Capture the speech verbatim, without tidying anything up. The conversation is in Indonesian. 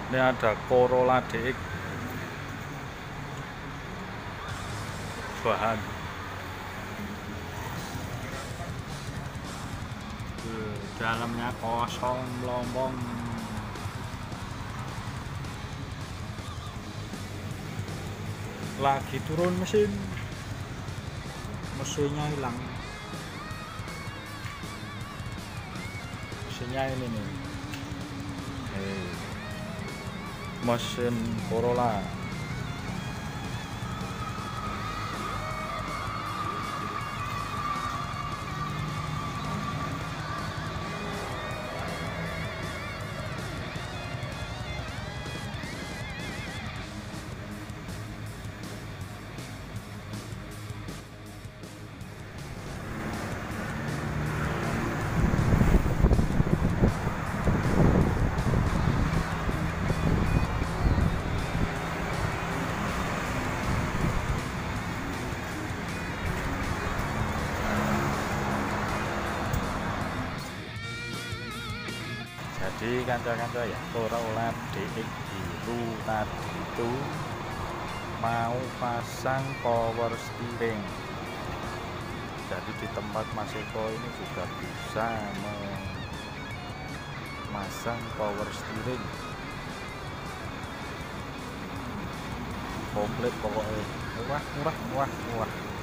Ini ada Corolla D X bahan. Tuh, dalamnya kosong melompong. Lagi turun mesin, mesinnya hilang. Mesinnya ini nih, hey, mesin Corolla. Jadi kanca-kanca ya, Corolla D X biru tadi itu mau pasang power steering. Jadi di tempat Mas Eko ini juga bisa memasang power steering komplit pokoknya, murah murah murah murah.